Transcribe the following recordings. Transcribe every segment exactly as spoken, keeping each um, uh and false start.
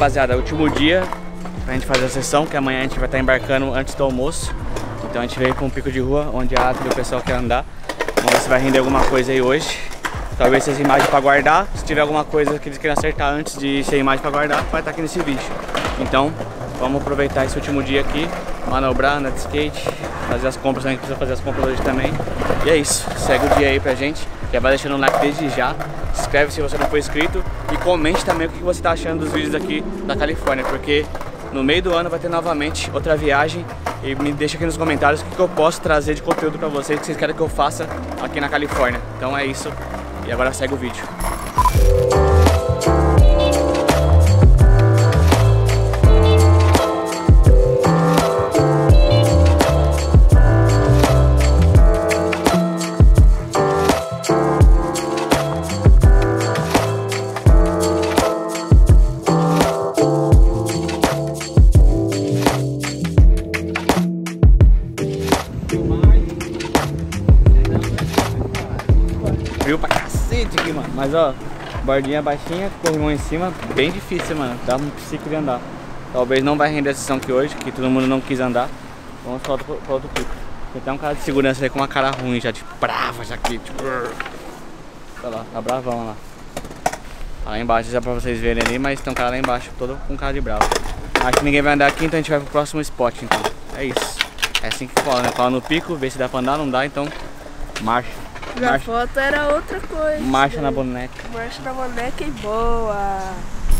rapaziada, último dia pra gente fazer a sessão, que amanhã a gente vai estar embarcando antes do almoço. Então a gente veio pra um pico de rua, onde a Atri e o pessoal quer andar. Vamos ver se vai render alguma coisa aí hoje. Talvez seja imagem pra guardar. Se tiver alguma coisa que eles queiram acertar antes de ser imagem pra guardar, vai estar aqui nesse vídeo. Então, vamos aproveitar esse último dia aqui, manobrar, andar de skate, fazer as compras, a gente precisa fazer as compras hoje também. E é isso, segue o dia aí pra gente. Já vai deixando um like desde já, se inscreve se você não for inscrito e comente também o que você tá achando dos vídeos aqui da Califórnia, porque no meio do ano vai ter novamente outra viagem. E me deixa aqui nos comentários o que eu posso trazer de conteúdo pra vocês, que vocês querem que eu faça aqui na Califórnia. Então é isso, e agora segue o vídeo. Frio pra cacete aqui, mano. Mas ó, bordinha baixinha, corrimão em cima, bem difícil, mano. Dá um ciclo de andar. Talvez não vai render a sessão aqui hoje, que todo mundo não quis andar. Vamos pra outro, pra outro pico. Tem até um cara de segurança aí com uma cara ruim já, tipo, brava já aqui, tipo. Olha lá, tá bravão lá. Tá lá embaixo, já pra vocês verem ali, mas tem um cara lá embaixo, todo com cara de bravo. Acho que ninguém vai andar aqui, então a gente vai pro próximo spot, então. É isso. É assim que cola, né? Cola no pico, vê se dá pra andar, não dá, então marcha. Na foto era outra coisa. Marcha na boneca. Marcha na boneca e boa.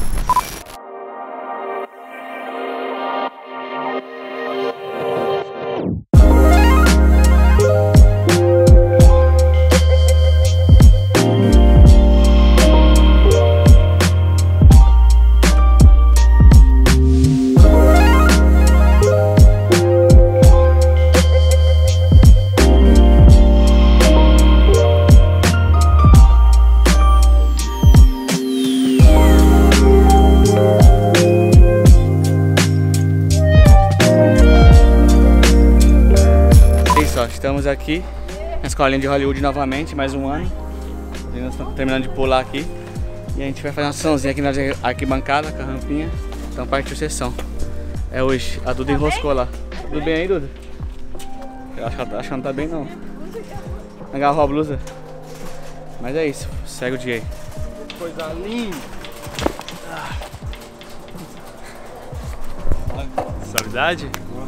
Estamos aqui na escolinha de Hollywood novamente, mais um ano. Nós estamos terminando de pular aqui. E a gente vai fazer uma sessãozinha aqui na arquibancada, com a rampinha. Então partiu sessão. É hoje. A Duda enroscou lá. Tudo bem aí, Duda? Eu acho que, ela, acho que ela não tá bem não. Agarrou a blusa. Mas é isso, segue o dia aí. Coisa linda! Suavidade?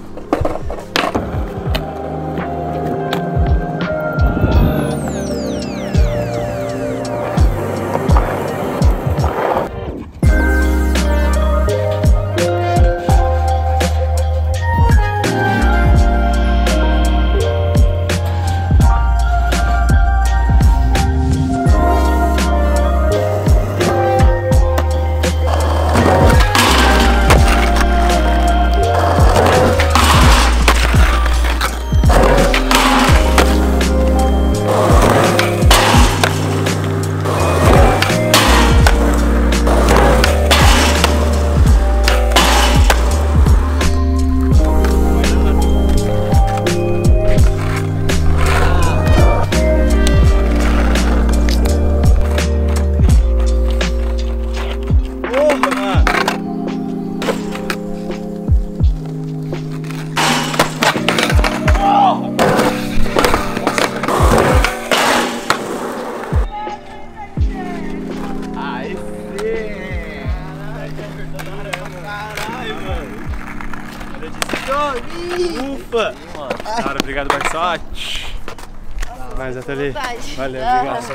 Ufa! Cara, obrigado, Barçote. Mas até ali. Valeu, obrigado.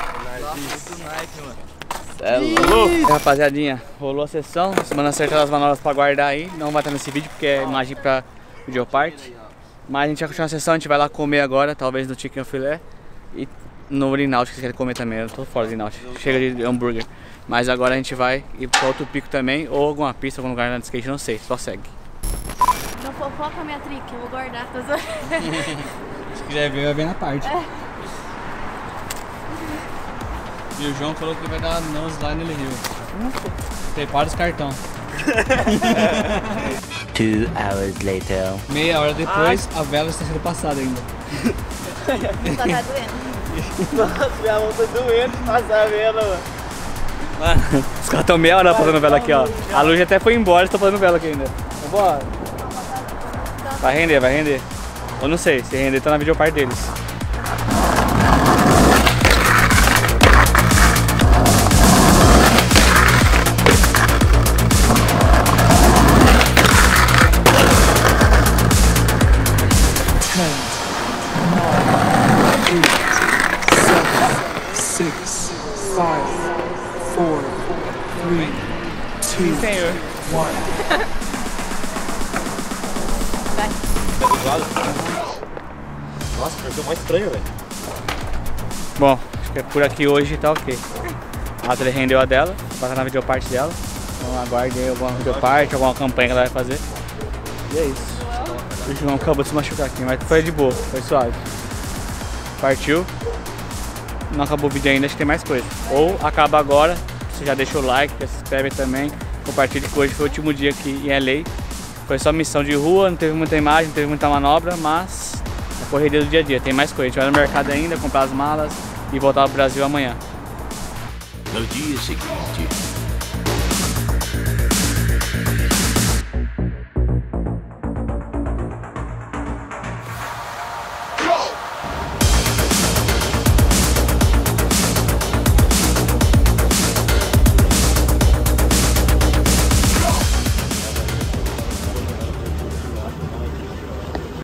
É louco! Rapaziadinha, rolou a sessão. Semana certa as manobras pra guardar aí. Não vai estar nesse vídeo porque é imagem pra videoparte. Mas a gente vai continuar a sessão, a gente vai lá comer agora, talvez no chicken filé. E no Rinaldi, que vocês querem comer também. Eu tô fora do Rinaldi. Chega de hambúrguer. Mas agora a gente vai ir pra outro pico também, ou alguma pista, algum lugar de skate, não sei, só segue. Não fofoca, minha trick, eu vou guardar. Tô... Se quiser ver, vai ver na parte. É. E o João falou que vai dar nose lá no Rio. Prepara os cartões. Two hours later. Meia hora depois, ai, a vela está sendo passada ainda. Só tá doendo. Nossa, minha mão tá doendo de passar a vela, mano. Mano, os caras estão meia hora fazendo vela aqui, ó. A luz até foi embora, estou fazendo vela aqui ainda. Vambora. Vai render, vai render. Eu não sei, se render tá na videoparte deles. Six, five, four, three, two, Senhor. one. Nossa, pareceu mais estranho, velho. Bom, acho que é por aqui hoje tá ok. A Atlas rendeu a dela, vai na videoparte dela. Então aguardem alguma videoparte, alguma campanha que ela vai fazer. E é isso. O João acabou de se machucar aqui, mas foi de boa, foi suave. Partiu. Não acabou o vídeo ainda, acho que tem mais coisa. Ou acaba agora, você já deixa o like, já se inscreve também. Compartilhe que hoje foi o último dia aqui em L A. Foi só missão de rua, não teve muita imagem, não teve muita manobra, mas a correria do dia a dia, tem mais coisa. A gente vai no mercado ainda, comprar as malas e voltar pro Brasil amanhã. No dia seguinte,